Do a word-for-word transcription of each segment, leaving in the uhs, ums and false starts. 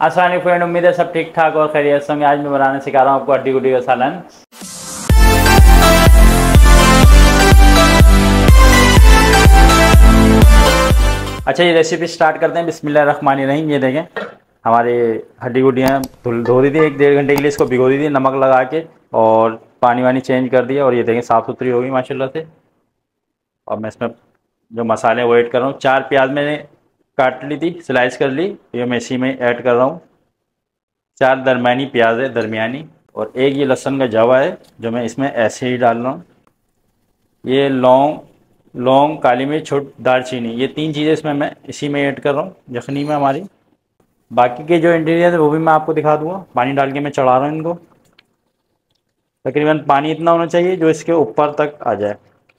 अस्सलाम फ्रेंड, उम्मीद है सब ठीक ठाक और खैरियत से होंगे। आज मैं बनाने सिखा रहा हूँ आपको हड्डी गुड्डी का सालन। अच्छा, ये रेसिपी स्टार्ट करते हैं। बिस्मिल्लाहिर्रहमानिर्रहीम। ये देखें, हमारी हड्डी गुड्डियाँ धो दी थी, एक डेढ़ घंटे के लिए इसको भिगो दी थी नमक लगा के, और पानी वानी चेंज कर दिया, और ये देखें साफ़ सुथरी होगी माशाल्लाह से। और मैं इसमें जो मसाले वो ऐड कर रहा हूँ। चार प्याज मैंने काट ली थी, स्लाइस कर ली, ये मैं इसी में ऐड कर रहा हूँ। चार दरमियानी प्याज है, दरमियानी, और एक ये लहसुन का जवा है जो मैं इसमें ऐसे ही डाल रहा हूँ। ये लौंग लौंग काली मिर्च, छोट दालचीनी, ये तीन चीज़ें इसमें मैं इसी में ऐड कर रहा हूँ यखनी में हमारी। बाकी के जो इंग्रेडिएंट्स है वो भी मैं आपको दिखा दूँगा। पानी डाल के मैं चढ़ा रहा हूँ इनको। तकरीबन पानी इतना होना चाहिए जो इसके ऊपर तक आ जाए।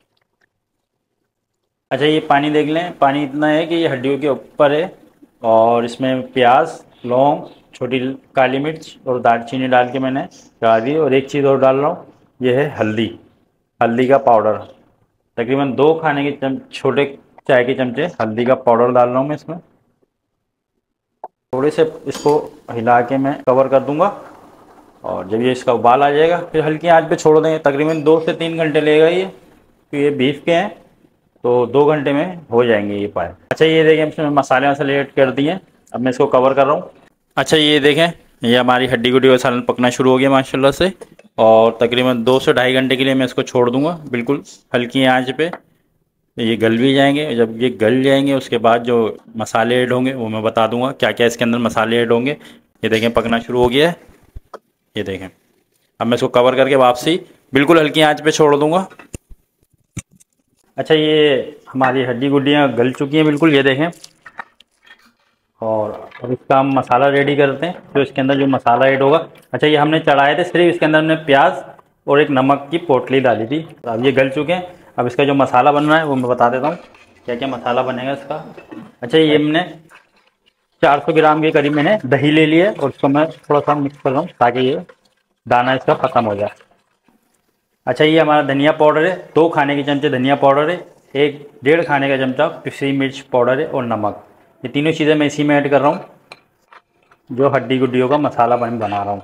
अच्छा, ये पानी देख लें, पानी इतना है कि ये हड्डियों के ऊपर है, और इसमें प्याज, लौंग, छोटी काली मिर्च और दालचीनी डाल के मैंने चढ़ा दी। और एक चीज़ और डाल रहा हूँ, ये है हल्दी, हल्दी का पाउडर। तकरीबन दो खाने के चम छोटे चाय के चमचे हल्दी का पाउडर डाल रहा हूँ मैं इसमें। थोड़े से इसको हिला के मैं कवर कर दूंगा, और जब ये इसका उबाल आ जाएगा फिर हल्की आंच पे छोड़ देंगे। तकरीबन दो से तीन घंटे लगेगा ये, तो ये बीफ के हैं तो दो घंटे में हो जाएंगे ये पाए। अच्छा, ये देखें इसमें मसाले वसाले ऐड कर दिए। अब मैं इसको कवर कर रहा हूँ। अच्छा, ये देखें, ये हमारी हड्डी गुड्डी का सालन पकना शुरू हो गया माशाल्लाह से, और तकरीबन दो से ढाई घंटे के लिए मैं इसको छोड़ दूंगा बिल्कुल हल्की आंच पे। ये गल भी जाएंगे। जब ये गल जाएंगे उसके बाद जो मसाले ऐड होंगे वो मैं बता दूंगा क्या क्या इसके अंदर मसाले ऐड होंगे। ये देखें पकना शुरू हो गया है, ये देखें। अब मैं इसको कवर करके वापसी बिल्कुल हल्की आंच पे छोड़ दूंगा। अच्छा, ये हमारी हड्डी गुड्डियाँ गल चुकी हैं बिल्कुल, ये देखें। और अब इसका हम मसाला रेडी करते हैं, तो इसके अंदर जो मसाला ऐड होगा। अच्छा, ये हमने चढ़ाए थे सिर्फ, इसके अंदर हमने प्याज और एक नमक की पोटली डाली थी। अब ये गल चुके हैं। अब इसका जो मसाला बन रहा है वो मैं बता देता हूँ क्या क्या मसाला बनेगा इसका। अच्छा, ये हमने चार सौ ग्राम के करीब मैंने दही ले लिया है, और इसको मैं थोड़ा सा मिक्स कर रहा हूँ ताकि ये दाना इसका ख़त्म हो जाए। अच्छा, ये हमारा धनिया पाउडर है, दो खाने के चमचे धनिया पाउडर है, एक डेढ़ खाने का चमचा पिसी मिर्च पाउडर है, और नमक। ये तीनों चीज़ें मैं इसी में ऐड कर रहा हूँ जो हड्डी गुड्डियों का मसाला मैं बना रहा हूँ।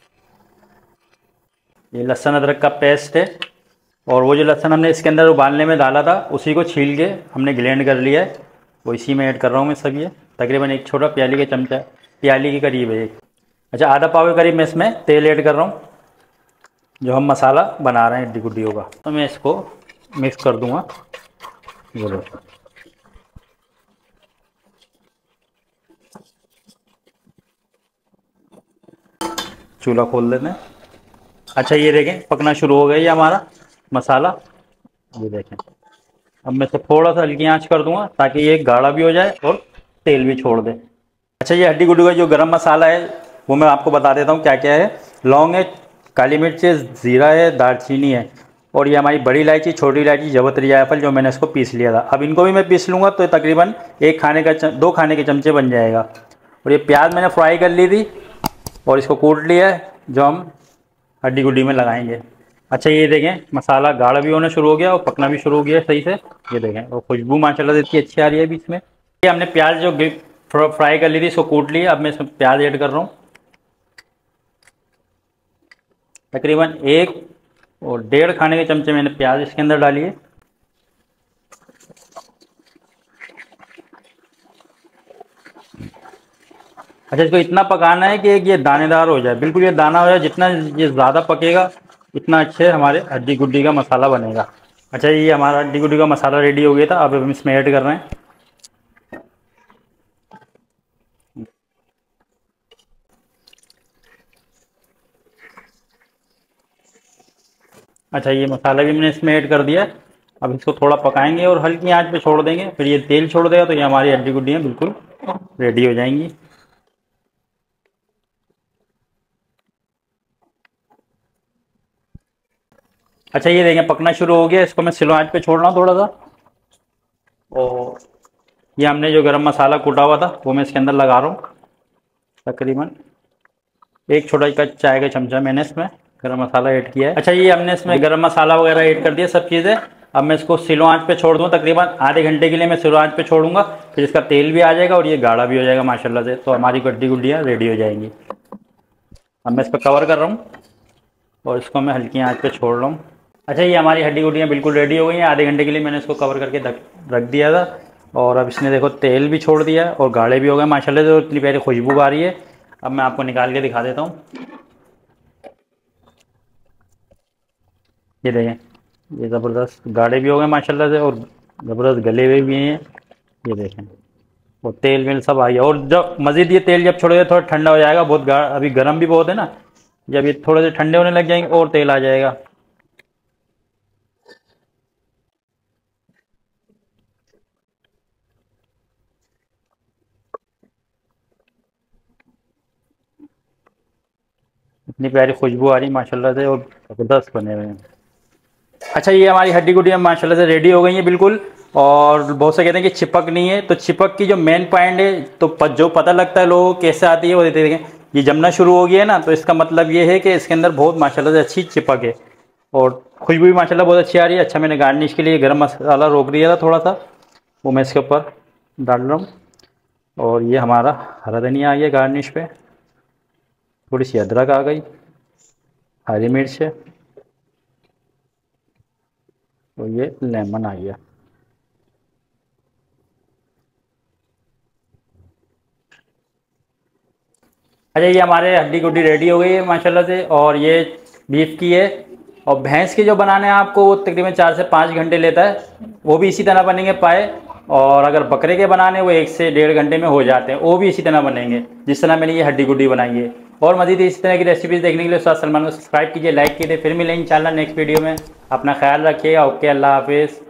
ये लहसुन अदरक का पेस्ट है, और वो जो लहसुन हमने इसके अंदर उबालने में डाला था उसी को छील के हमने ग्लेंड कर लिया है, वो इसी में ऐड कर रहा हूँ मैं सब। ये तकरीबन एक छोटा प्याली का चमचा, प्याली के करीब है एक। अच्छा, आधा पाव के करीब मैं इसमें तेल ऐड कर रहा हूँ जो हम मसाला बना रहे हैं हड्डी गुड्डियों का। तो मैं इसको मिक्स कर दूँगा। बोलो, चूल्हा खोल देते हैं। अच्छा, ये देखें पकना शुरू हो गया ये हमारा मसाला, ये देखें। अब मैं इसे थोड़ा सा हल्की आंच कर दूंगा ताकि ये गाढ़ा भी हो जाए और तेल भी छोड़ दे। अच्छा, ये हड्डी गुड्डी का जो गरम मसाला है वो मैं आपको बता देता हूँ क्या क्या है। लौंग है, काली मिर्च है, ज़ीरा है, दालचीनी है, और ये हमारी बड़ी इलायची, छोटी इलायची, जवतरी जायफल जो मैंने इसको पीस लिया था। अब इनको भी मैं पीस लूँगा तो तकरीबन एक खाने का चम, दो खाने के चमचे बन जाएगा। और ये प्याज मैंने फ्राई कर ली थी और इसको कूट लिया है जो हम हड्डी गुड्डी में लगाएंगे। अच्छा, ये देखें मसाला गाढ़ा भी होना शुरू हो गया और पकना भी शुरू हो गया सही से, ये देखें। और खुशबू माशाल्लाह से इतनी अच्छी आ रही है बीच में। ये हमने प्याज जो फ्राई कर ली थी इसको कूट लिया। अब मैं इसमें प्याज ऐड कर रहा हूँ। तकरीबन एक और डेढ़ खाने के चमचे मैंने प्याज इसके अंदर डाली है। अच्छा, इसको इतना पकाना है कि ये दानेदार हो जाए, बिल्कुल ये दाना हो जाए। जितना ये ज़्यादा पकेगा इतना अच्छे हमारे हड्डी गुड्डी का मसाला बनेगा। अच्छा, ये हमारा हड्डी गुड्डी का मसाला रेडी हो गया था। अब हम इसमें ऐड कर रहे हैं। अच्छा, ये मसाला भी मैंने इसमें ऐड कर दिया। अब इसको थोड़ा पकाएंगे और हल्की आंच पे छोड़ देंगे, फिर ये तेल छोड़ देगा तो ये हमारी हड्डी गुड्डियाँ बिल्कुल रेडी हो जाएंगी। अच्छा, ये देखें पकना शुरू हो गया। इसको मैं स्लो आंच पे छोड़ रहा हूँ थोड़ा सा। और ये हमने जो गरम मसाला कूटा हुआ था वो मैं इसके अंदर लगा रहा हूँ। तकरीबन एक छोटा का चाय का चमचा मैंने इसमें गरम मसाला ऐड किया है। अच्छा, ये हमने इसमें गरम मसाला वगैरह ऐड कर दिया सब चीज़ें। अब मैं इसको स्लो आंच पे छोड़ दूँ, तकरीबन आधे घंटे के लिए मैं स्लो आंच पे छोड़ूंगा, फिर इसका तेल भी आ जाएगा और ये गाढ़ा भी हो जाएगा माशाल्लाह से। तो हमारी हड्डी गुड्डियाँ रेडी हो जाएंगी। अब मैं इस पर कवर कर रहा हूँ और इसको मैं हल्की आंच पे छोड़ रहा हूँ। अच्छा, ये हमारी हड्डी गुड्डियाँ बिल्कुल रेडी हो गई हैं। आधे घंटे के लिए मैंने इसको कवर करके रख दिया था और अब इसने देखो तेल भी छोड़ दिया और गाढ़े भी हो गए माशाल्लाह से। इतनी प्यारी खुशबू आ रही है। अब मैं आपको निकाल के दिखा देता हूँ। ये देखें, ये ज़बरदस्त गाढ़े भी हो गए माशाल्लाह से और ज़बरदस्त गले हुए भी हैं। ये देखें, और तेल वेल सब आ गया। और जब मज़ीद ये तेल जब छोड़ेगा थोड़ा ठंडा हो जाएगा, बहुत गाढ़ा अभी गर्म भी बहुत है ना, जब ये थोड़े से ठंडे होने लग जाएंगे और तेल आ जाएगा। इतनी प्यारी खुशबू आ रही माशाल्लाह से और ज़बरदस्त बने हुए हैं। अच्छा, ये हमारी हड्डी गुड्डियाँ माशाल्लाह से रेडी हो गई हैं बिल्कुल। और बहुत से कहते हैं कि चिपक नहीं है, तो चिपक की जो मेन पॉइंट है, तो प, जो पता लगता है लोगों को कैसे आती है वो देते देखें, ये जमना शुरू हो गया है ना, तो इसका मतलब ये है कि इसके अंदर बहुत माशाल्लाह से अच्छी चिपक है और खुशबू भी माशाल्लाह बहुत अच्छी आ रही है। अच्छा, मैंने गार्निश के लिए गरम मसाला रोक दिया था थोड़ा सा, वो मैं इसके ऊपर डाल रहा हूँ। और ये हमारा हरा धनिया आ गया गार्निश पे, थोड़ी सी अदरक आ गई, हरी मिर्च है और ये लेमन आ गया। अच्छा, ये हमारे हड्डी गुड्डी रेडी हो गई है माशाल्लाह से। और ये बीफ की है और भैंस के जो बनाने हैं आपको वो तकरीबन चार से पाँच घंटे लेता है, वो भी इसी तरह बनेंगे पाए। और अगर बकरे के बनाने वो एक से डेढ़ घंटे में हो जाते हैं, वो भी इसी तरह बनेंगे जिस तरह मैंने ये हड्डी गुड्डी बनाई है। और मज़ीद इस तरह की रेसिपीज़ देखने के लिए उस्ताद सलमान को सब्सक्राइब कीजिए, लाइक कीजिए। फिर मिलेंगे इंशाल्लाह नेक्स्ट वीडियो में। अपना ख्याल रखिएगा। ओके, अल्लाह हाफिज़।